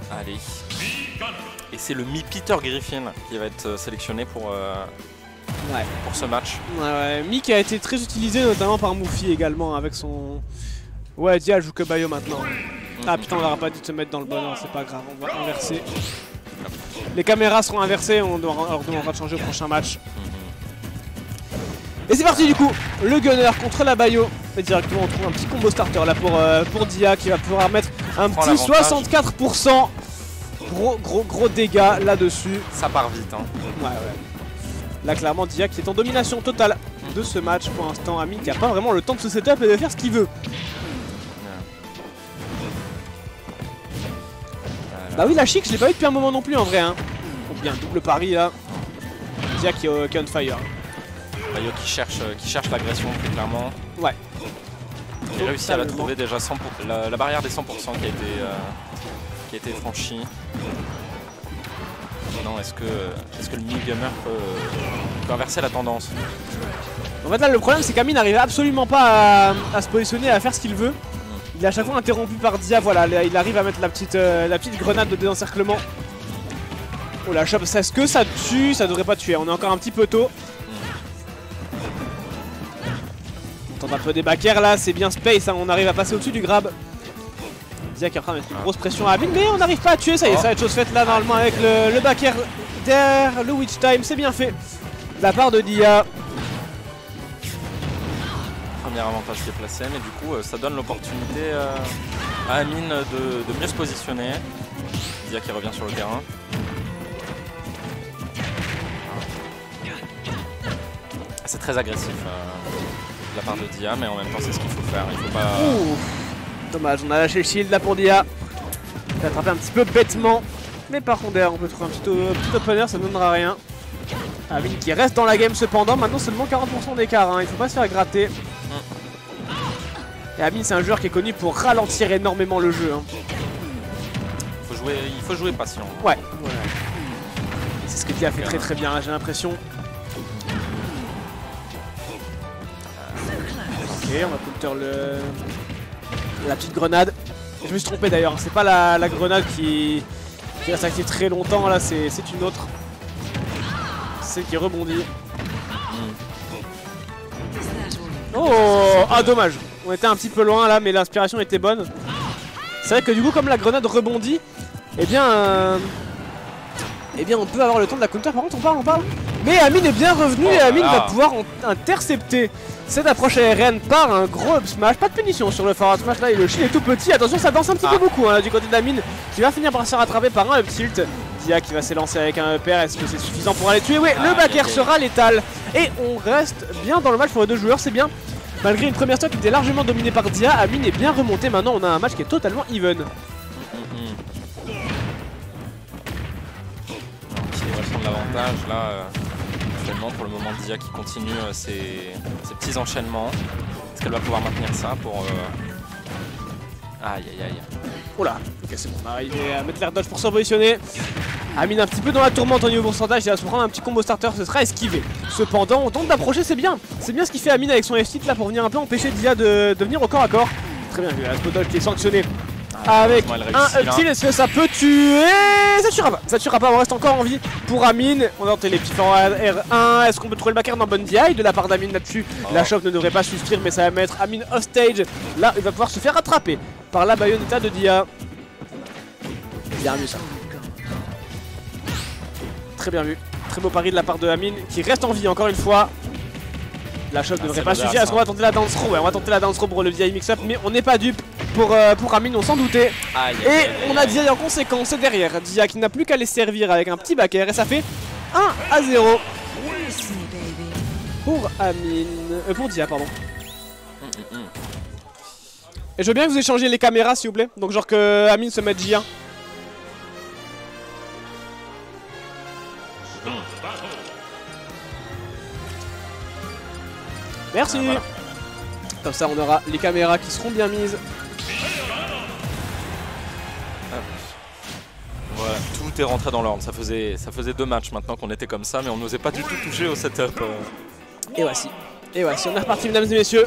Allez. Et c'est le Mi-Peter Griffin qui va être sélectionné pour ce match. Ouais, Mi qui a été très utilisé notamment par Moufi également avec son... Ouais, Dia joue que Bayo maintenant. Ah putain, on n'aura pas dit de se mettre dans le bonheur, c'est pas grave, on va inverser. Les caméras seront inversées, on leur demandera de changer au prochain match. Et c'est parti du coup, le gunner contre la Bayo. Et directement on trouve un petit combo starter là pour Dia qui va pouvoir mettre un petit 64%. Gros dégâts là-dessus. Ça part vite hein. Ouais. Là clairement Dia qui est en domination totale de ce match pour l'instant. Amine qui a pas vraiment le temps de se setup et de faire ce qu'il veut. Bah oui, la chic, je l'ai pas eu depuis un moment non plus en vrai. Hein. Donc bien, double pari là. Dia qui est on fire. Bayo qui cherche l'agression très clairement. Ouais. Il a réussi à la trouver déjà, la barrière des 100% qui a été franchie. Non, est-ce que le mini-gunner peut inverser la tendance? En fait là le problème c'est qu'Amine n'arrive absolument pas à se positionner, à faire ce qu'il veut. Il est à chaque fois interrompu par Dia, voilà, il arrive à mettre la petite grenade de désencerclement. Oh la chope, est-ce que ça tue? Ça devrait pas tuer, on est encore un petit peu tôt. On tente un peu des backers là, c'est bien space, hein, on arrive à passer au-dessus du grab. Dia qui est en train de mettre une grosse pression à Amine, mais on n'arrive pas à tuer, ça y est, ça va être chose faite là normalement avec le backer derrière le witch time, c'est bien fait. De la part de Dia. Premier avantage qui est placé, mais du coup ça donne l'opportunité à Amine de mieux se positionner. Dia qui revient sur le terrain. C'est très agressif de la part de Dia, mais en même temps c'est ce qu'il faut faire. Il faut pas... Dommage, on a lâché le shield là pour Dia. Il a attrapé un petit peu bêtement. Mais par contre derrière on peut trouver un petit opener, ça ne donnera rien. Amine qui reste dans la game cependant, maintenant seulement 40% d'écart, hein. Il faut pas se faire gratter. Et Amine c'est un joueur qui est connu pour ralentir énormément le jeu. Hein. Il faut jouer patient. Ouais. C'est ce que Dia a fait très bien, hein, j'ai l'impression. Ok, on va counter la petite grenade. Je me suis trompé d'ailleurs, c'est pas la grenade qui reste active très longtemps, là c'est une autre. Celle qui rebondit. Oh, ah dommage. On était un petit peu loin là, mais l'inspiration était bonne. C'est vrai que du coup, comme la grenade rebondit, eh bien on peut avoir le temps de la counter. Par contre, on parle. Mais Amine est bien revenu et Amine va pouvoir intercepter cette approche aérienne par un gros up smash. Pas de punition sur le forward smash là, et le shield est tout petit. Attention, ça danse un petit peu beaucoup hein, du côté d'Amine qui va finir par se rattraper par un up tilt. Dia qui va s'élancer avec un upper. Est-ce que c'est suffisant pour aller tuer? Oui, le backer sera létal. Et on reste bien dans le match pour les deux joueurs, c'est bien. Malgré une première stock qui était largement dominée par Dia, Amine est bien remonté. Maintenant, on a un match qui est totalement even. Qui va prendre l'avantage là. Actuellement, pour le moment, Dia qui continue ses petits enchaînements. Est-ce qu'elle va pouvoir maintenir ça pour... Aïe. Oh là, ok, c'est bon, on va arriver à mettre l'air dodge pour se positionner. Amine un petit peu dans la tourmente au niveau pourcentage, il va se prendre un petit combo starter, ce sera esquivé. Cependant, on tente d'approcher, c'est bien. C'est bien ce qu'il fait Amine avec son F-Tilt là pour venir un peu empêcher Dia de venir au corps à corps. Très bien vu, la spot dodge qui est sanctionné avec un up-tilt. Est-ce que ça peut tuer? Ça tuera pas, on reste encore en vie pour Amine. On a tenté les petits forts R1. Est-ce qu'on peut trouver le backer dans bonne DI de la part d'Amine là-dessus? La choc ne devrait pas suffire, mais ça va mettre Amine off stage. Là, il va pouvoir se faire attraper par la Bayonetta de Dia. Bien vu ça. Très bien vu. Très beau pari de la part de Amine qui reste en vie encore une fois. La choc ne devrait pas suffire. Est-ce qu'on va tenter la dance throw? Ouais, on va tenter la dance throw pour le DI mix-up, mais on n'est pas dupe. Pour Amine, on s'en doutait. Et on a Dia en conséquence derrière. Dia qui n'a plus qu'à les servir avec un petit backer. Et ça fait 1-0 pour Amine. Pour Dia, pardon. Et je veux bien que vous échangez les caméras s'il vous plaît. Donc genre que Amine se mette J1. Merci. Voilà. Comme ça on aura les caméras qui seront bien mises. Voilà, tout est rentré dans l'ordre. Ça faisait 2 matchs maintenant qu'on était comme ça, mais on n'osait pas du tout toucher au setup. Et voici, on est reparti mesdames et messieurs.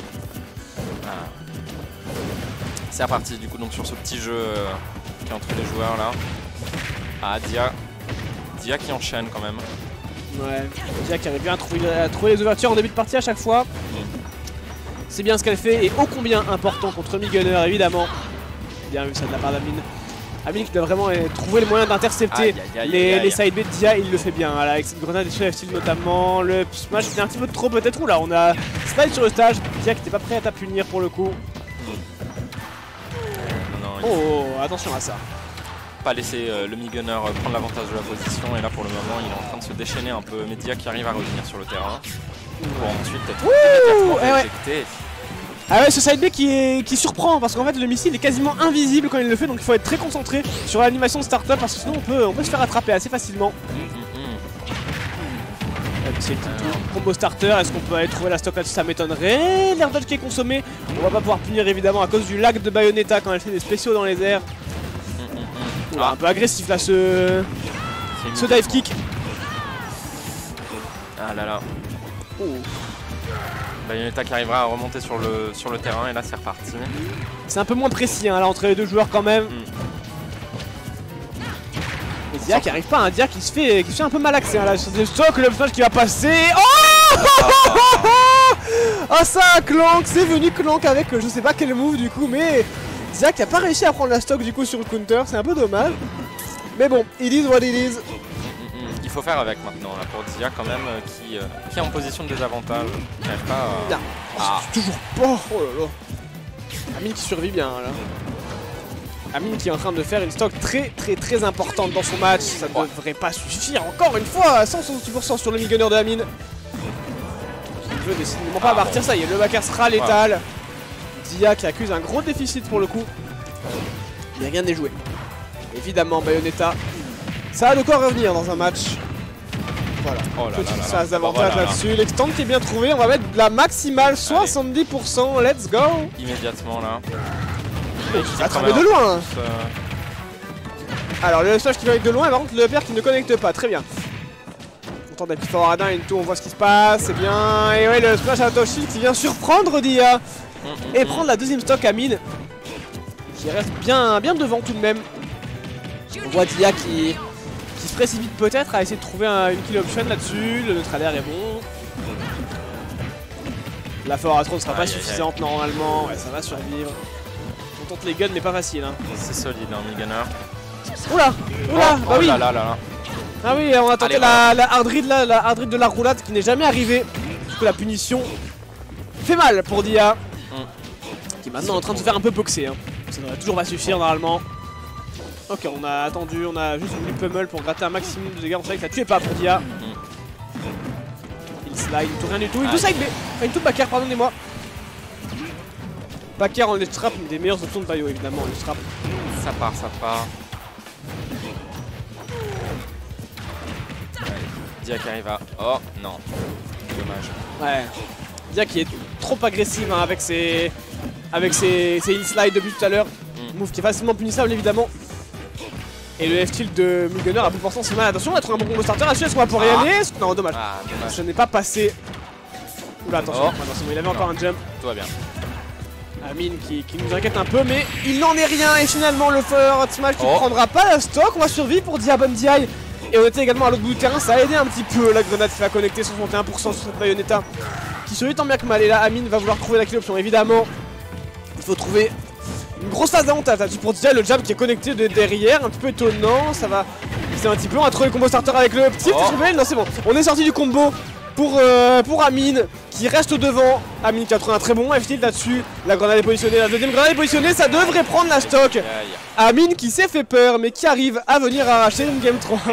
C'est reparti du coup donc sur ce petit jeu qui est entre les joueurs là. Ah, Dia qui enchaîne quand même. Ouais, Dia qui arrive bien à trouver les ouvertures en début de partie à chaque fois. C'est bien ce qu'elle fait et ô combien important contre Mi-Gunner évidemment. Bien vu ça de la part d'Amine. Amine qui doit vraiment trouver le moyen d'intercepter les side B de Dia, il le fait bien. Voilà, avec cette grenade et sur F-Steel notamment. Le smash c'était un petit peu trop peut-être. Oula, on a slide sur le stage. Dia qui n'était pas prêt à punir pour le coup. Oh, attention à ça. Pas laisser le Mi-Gunner prendre l'avantage de la position. Et là pour le moment il est en train de se déchaîner un peu. Mais Dia qui arrive à revenir sur le terrain. Pour ensuite être immédiatement éjecté. Ah ouais, ce side B qui surprend parce qu'en fait le missile est quasiment invisible quand il le fait, donc il faut être très concentré sur l'animation de start-up parce que sinon on peut se faire attraper assez facilement. C'est le combo starter, est-ce qu'on peut aller trouver la stock là-dessus? Ça m'étonnerait. L'air dodge qui est consommé, on va pas pouvoir punir évidemment à cause du lag de Bayonetta quand elle fait des spéciaux dans les airs. Un peu agressif là ce dive kick. Ah là là. Bayonetta qui arrivera à remonter sur le terrain et là c'est reparti. C'est un peu moins précis hein, là entre les deux joueurs quand même. Et Dia qui arrive pas, hein, Dia qui se fait un peu malaxer hein, là sur des stocks, le smash qui va passer. Oh ah ça Clank, c'est venu Clank avec je sais pas quel move du coup, mais Dia qui a pas réussi à prendre la stock du coup sur le counter, c'est un peu dommage. Mais bon, it is what it is. Il faut faire avec maintenant là, pour Dia quand même qui est en position de désavantage. Qui n'arrive pas à... Toujours pas. Oh là là. Amine qui survit bien là. Amine qui est en train de faire une stock très importante dans son match. Ça ne devrait pas suffire encore une fois à 168% sur le Mi-Gunner de Amine. Il veut décidément pas partir, ça y est, le backer sera létal. Dia qui accuse un gros déficit pour le coup. Mais rien n'est joué. Évidemment Bayonetta. Ça a de quoi revenir dans un match. Voilà, petite phase d'avantage là-dessus. L'extend qui est bien trouvé, on va mettre de la maximale 70%, let's go. Immédiatement là. Ça attrape de loin. Alors le smash qui va avec de loin, et par contre le PR qui ne connecte pas, très bien. On tente d'appuyer fort Radin et tout, on voit ce qui se passe, c'est bien. Et ouais, le smash à Toshi qui vient surprendre Dia. Et prendre la deuxième stock à Mine. Qui reste bien devant tout de même. On voit Dia qui se précipite peut-être à essayer de trouver une kill option là-dessus. Le neutral air est bon. La Foratron ne sera pas suffisante normalement. Ouais, ça va survivre. On tente les guns mais pas facile. Hein. C'est solide, hein, Mi-Gunner. Oula, bah oui. Là. Ah oui, on a tenté la hard read là, la hard read de la roulade qui n'est jamais arrivée. Du coup la punition fait mal pour Dia. Qui est maintenant en train de se faire un peu boxer. Hein. Ça devrait toujours pas suffire normalement. Ok, on a attendu, on a juste voulu pummel pour gratter un maximum de dégâts. On savait que ça tuait pas pour Dia. Il slide, tout rien du tout. Il tout side B. Enfin, une toute backer, pardonnez-moi. Backer en let's trap, une des meilleures options de Bayo évidemment en let's trap. Ça part. Dia qui arrive à... Oh non. Dommage. Ouais. Dia qui est trop agressive hein, avec ses heal slide depuis tout à l'heure. Move qui est facilement punissable évidemment. Et le F-tilt de Mi-Gunner a plus pourcent c'est mal. Attention, on a trouvé un bon combo starter. Est-ce qu'on va pouvoir y aller? Non, dommage. Ce n'est pas passé. Oula, attention, il avait encore un jump. Tout va bien. Amine qui nous inquiète un peu, mais il n'en est rien. Et finalement, le Fire Smash qui ne prendra pas la stock. On va survivre pour Dia Bon Dia. Et on était également à l'autre bout du terrain. Ça a aidé un petit peu la grenade qui va connecter 61% sur cette Bayonetta qui survit tant bien que mal. Et là, Amine va vouloir trouver la kill option. Évidemment, il faut trouver une grosse phase d'avantage là-dessus pour Dia. Le jab qui est connecté de derrière, un petit peu étonnant. Ça va. C'est un petit peu. On a trouvé le combo starter avec le petit. Non, c'est bon. On est sorti du combo. Pour Amine qui reste devant. Amine qui a trouvé un très bon F-tilt là-dessus. La grenade est positionnée, la deuxième grenade est positionnée, ça devrait prendre la stock. Amine qui s'est fait peur mais qui arrive à venir arracher une game 3.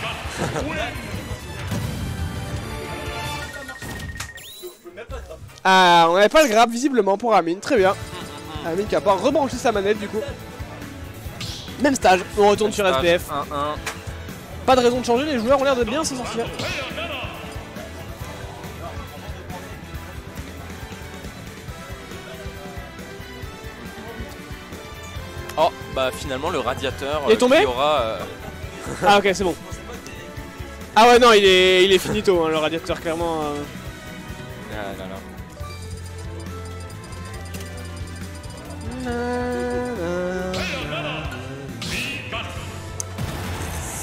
Ah, on n'avait pas le grab visiblement pour Amine, très bien. Amine qui a pas rebranché sa manette du coup. Même stage, on retourne sur SBF. Pas de raison de changer, les joueurs ont l'air de bien s'en sortir. Oh, bah finalement le radiateur il est tombé qui aura... Ah ok, c'est bon. Ah ouais, non, il est finito, hein, le radiateur, clairement. Ah là là.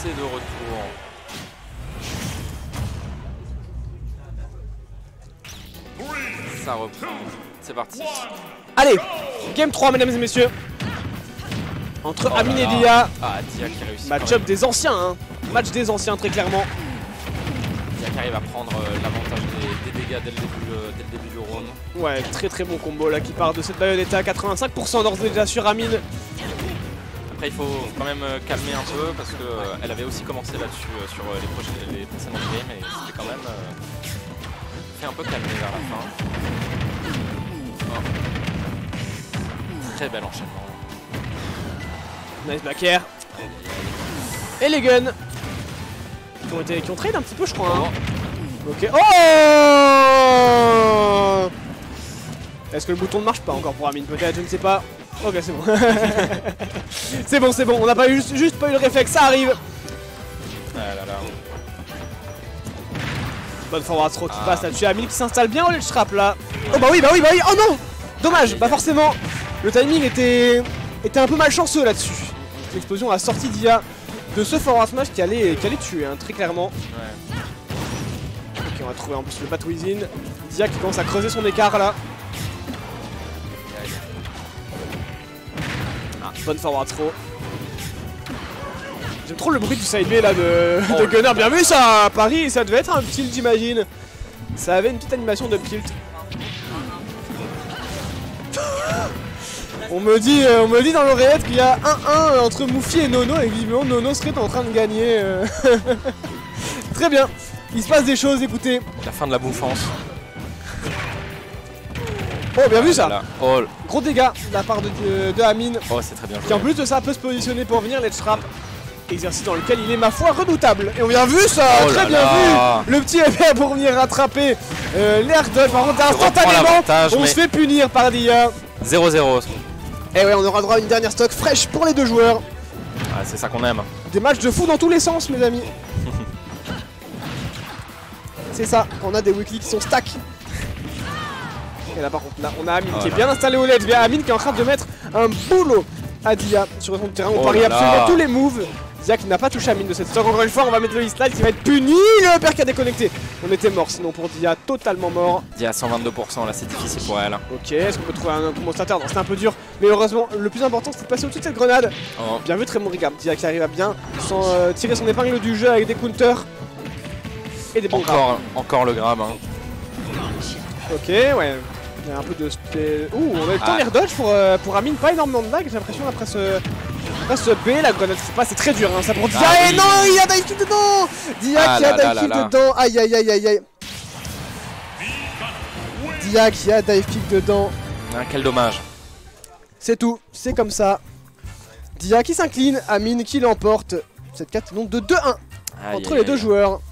c'est de retour. Ça reprend. C'est parti. Allez, game 3 mesdames et messieurs. Entre Oh Amine là et là. Dia. Ah, Dia qui réussit. Match-up des anciens, hein. Match des anciens très clairement. Dia qui arrive à prendre l'avantage des dégâts dès le début du round. Ouais, très très bon combo là qui part de cette Bayonetta à 85% d'ores et déjà sur Amine. Après il faut quand même calmer un peu parce que elle avait aussi commencé là-dessus sur les précédentes games et c'était quand même fait un peu calmer vers la fin. Oh. Très bel enchaînement. Nice back air. Et les guns qui ont trade un petit peu je crois hein. Ok. Oh, est-ce que le bouton ne marche pas encore pour Amine? Peut-être, je ne sais pas. Ok, c'est bon. c'est bon, on n'a pas eu juste pas eu le réflexe, ça arrive. Ah là là. Bonne forward throw qui passe là-dessus. Amine qui s'installe bien au ledge trap là. Oh bah oui, oh non. Dommage, bah forcément. Le timing était un peu malchanceux là-dessus. L'explosion a sorti Dia de ce forward smash qui allait tuer hein, très clairement. Ouais. Ok, on va trouver en plus le bat within. Dia qui commence à creuser son écart là. Bonne forward throw. J'aime trop le bruit du side B là de Gunner. Bien vu ça, Paris, ça devait être un tilt j'imagine. Ça avait une petite animation de tilt. On me dit dans l'oreillette qu'il y a 1-1 entre Moufi et Nono et visiblement Nono serait en train de gagner. Très bien, il se passe des choses, écoutez. La fin de la bouffance. Oh bien vu ça Là. Oh. Gros dégâts de la part de Amine. Oh c'est très bien joué. Qui en plus de ça peut se positionner pour venir ledge trap. Exercice dans lequel il est ma foi redoutable. Et on vient vu ça, très bien vu. Le petit effet pour venir rattraper l'air dodge. Par contre instantanément on se fait punir par Dia. 0-0. Et ouais on aura droit à une dernière stock fraîche pour les deux joueurs. Ah, c'est ça qu'on aime. Des matchs de fou dans tous les sens mes amis. C'est ça, on a des weekly qui sont stack. Et là par contre là on a Amine qui est bien installé au ledge. Amine qui est en train de mettre un boulot à Dia sur son terrain. On parie absolument tous les moves. Dia qui n'a pas touché Amine de cette stock. Encore une fois on va mettre le slide qui va être puni. Le père qui a déconnecté. On était mort sinon pour Dia, totalement mort. Dia à 122%, là c'est difficile pour elle. Ok, est-ce qu'on peut trouver un commentateur? Non, c'était un peu dur. Mais heureusement, le plus important c'est de passer au-dessus de cette grenade. Oh. Bien vu, très bon regard. Dia qui arrive à bien tirer son épingle du jeu avec des counters. Et des bons grabs. Encore le grab. Hein. Ok, ouais. Il y a un peu de... Ouh, on a eu le temps d'air dodge pour Amine. Pas énormément de lag, j'ai l'impression, après ce B. La grenade, je sais pas, c'est très dur. Hein, ça pour Dia. Et non, il y a dive kick dedans. Dia qui a dive kick dedans. Aïe, aïe, aïe, aïe, aïe. Dia qui a dive kick dedans. Ah, quel dommage. C'est tout, c'est comme ça. Dia qui s'incline, Amine qui l'emporte. Cette 4 donc de 2-1 entre les deux joueurs.